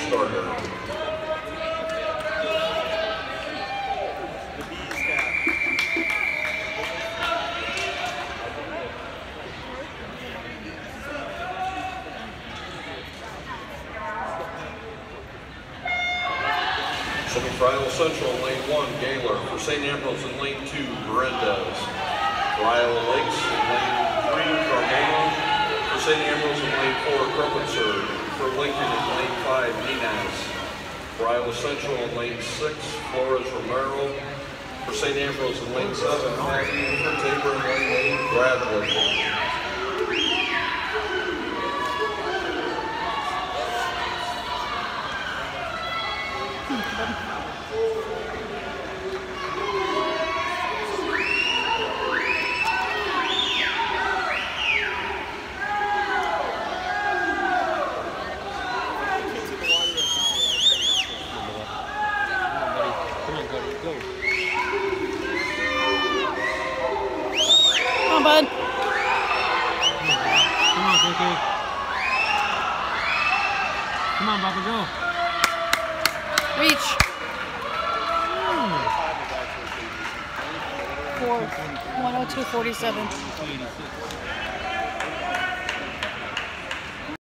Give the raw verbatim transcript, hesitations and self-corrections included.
starter. For Iowa Central in lane one, Gaylor. For Saint Ambrose in lane two, Berendez. For Iowa Lakes in lane three, Carmona. For Saint Ambrose in lane four, Kropitzer. For Lincoln in lane five, Nunez. For Iowa Central in lane six, Flores Romero. For Saint Ambrose in lane seven, Maggie. For Tabor in lane eight, Bradley. Come on, bud. Come on, K K. Come on, Papa, go. Reach. Four, one oh two forty-seven.